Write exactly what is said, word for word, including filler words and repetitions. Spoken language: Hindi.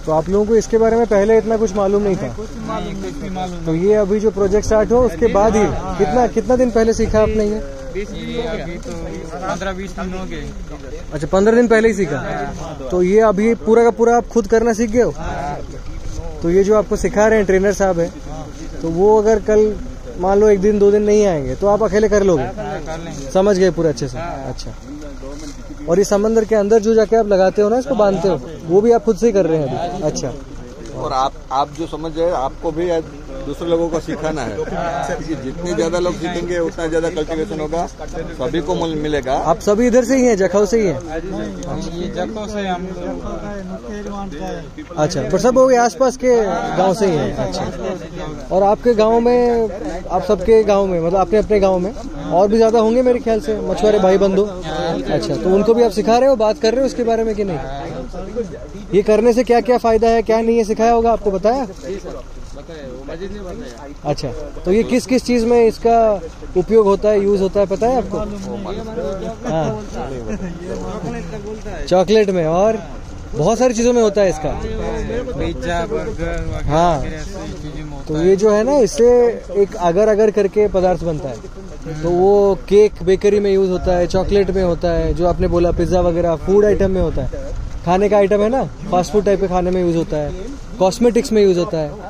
तो आप लोगों को इसके बारे में पहले इतना कुछ मालूम नहीं था? तो ये अभी जो प्रोजेक्ट स्टार्ट हो उसके बाद ही कितना कितना दिन पहले सीखा आपने ये? अभी तो पंद्रह बीस दिन हो गए। अच्छा, पंद्रह दिन पहले ही सीखा। तो ये अभी पूरा का पूरा आप खुद करना सीख गए हो? तो ये जो आपको सिखा रहे हैं ट्रेनर साहब है, तो वो अगर कल मान लो एक दिन दो दिन नहीं आएंगे तो आप अकेले कर लोगे? समझ गए पूरा अच्छे से? अच्छा। और इस समंदर के अंदर जो जाके आप लगाते हो ना, इसको बांधते हो, वो भी आप खुद से ही कर रहे हैं अभी? अच्छा। और आप आप जो समझ जाए, आपको भी दूसरे लोगों को सिखाना है, क्योंकि जितने ज्यादा लोग सीखेंगे उतना ज्यादा कल्टीवेशन होगा, सभी को मिलेगा। आप सभी इधर से ही हैं, जखौ से ही हैं? ये जखौ से हम। अच्छा, पर सब वो आसपास के गांव से ही हैं? अच्छा। और आपके गांव में, आप सबके गांव में, मतलब अपने अपने गांव में और भी ज्यादा होंगे मेरे ख्याल से मछुआरे भाई बंधु? अच्छा, तो उनको भी आप सिखा रहे हो, बात कर रहे हो उसके बारे में कि नहीं? ये करने से क्या क्या फायदा है, क्या नहीं है, सिखाया होगा आपको, बताया? अच्छा, तो ये किस किस चीज में इसका उपयोग होता है, यूज होता है, पता है आपको? हाँ, चॉकलेट में और बहुत सारी चीजों में होता है इसका। Pizza, burger. हाँ, तो ये जो है ना, इससे एक अगर अगर करके पदार्थ बनता है, तो वो केक बेकरी में यूज होता है, चॉकलेट में होता है, जो आपने बोला पिज्जा वगैरह फूड आइटम में होता है, खाने का आइटम है ना, फास्ट फूड टाइप के खाने में यूज होता है, कॉस्मेटिक्स में यूज होता है।